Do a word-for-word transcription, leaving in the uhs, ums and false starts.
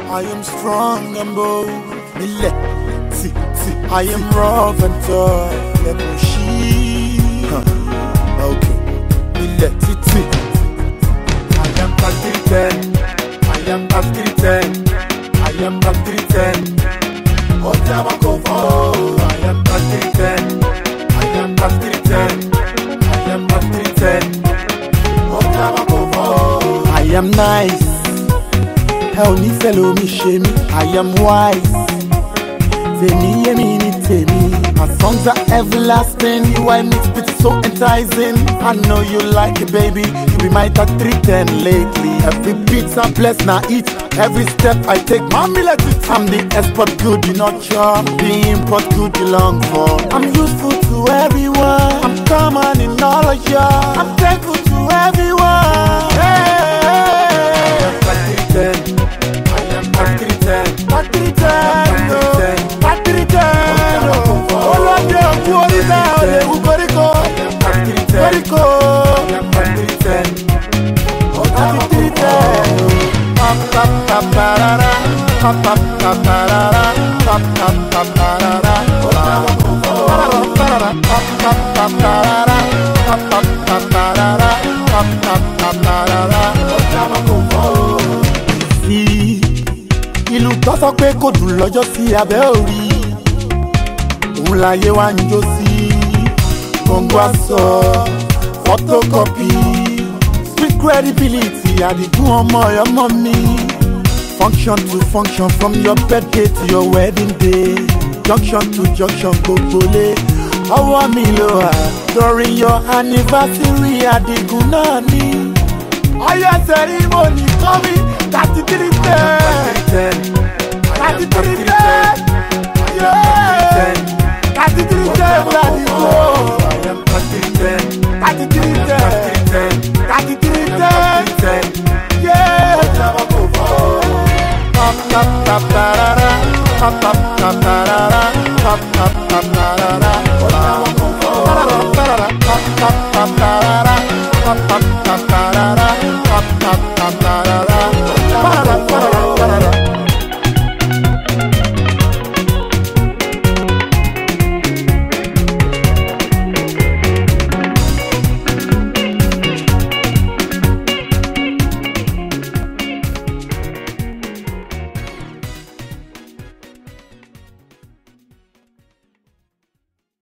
I am strong and bold. Me let, see, see. I am rough and tough. Let me she. Huh. Okay. Me let it see. I am patrick. I am patrick. I am patrick. Oh, Jamako. I am patrick. I am patrick. I am patrick. Oh, Jamako. I am nice. Help me, fellow me, shame me. I am wise. Veni, yemi, ni, temi. My songs are everlasting. You I mix it so enticing. I know you like it, baby. You be my top three ten lately. Every beat's a bless now eat. Every step I take, mommy let it. I'm the expert good, you not sure. The import good you long for. I'm useful to everyone. I'm common in all of y'all. I'm thankful to everyone. Hey, hey, hey. Patriceno, Patriceno, Olonde Okuorida, Ole Ukoriko, Koriko, Patriceno, pap pap pap parara, pap pap pap parara, pap pap pap parara, parara, pap pap pap parara, pap pap pap parara, pap pap pap parara, ìlú tó sọ pé kò dùn lọ́jọ́ sí abẹ́ orí òun láyé wá ń jó sí gbọ̀ngbọ̀ aṣọ photocopy street credibility àdìgún ọmọ ọmọ mi function to function from your birthday to your wedding day junction to junction gbogbo lé ọwọ́ mi ló wà during your anniversary àdìgún náà ní ọyọ ceremony kọ́mi thirty three ten. Thirty three ten, yeah. Thirty three ten, bloody go. I am thirty ten. Thirty three ten, thirty three ten, yeah. Pop pop pop parara, pop pop pop parara, pop pop pop parara, parara parara, pop pop pop parara, pop pop pop parara, pop pop pop parara, parara.